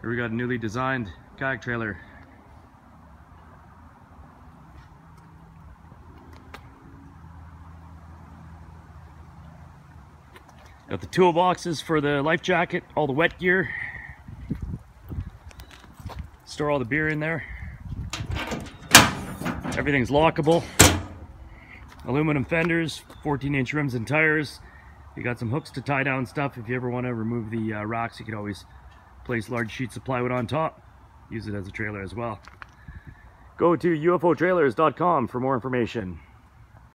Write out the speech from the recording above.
Here we got a newly designed kayak trailer. Got the toolboxes for the life jacket, all the wet gear. Store all the beer in there. Everything's lockable. Aluminum fenders, 14-inch rims and tires. You got some hooks to tie down stuff. If you ever want to remove the rocks, you can always place large sheets of plywood on top. Use it as a trailer as well. Go to ufotrailers.com for more information.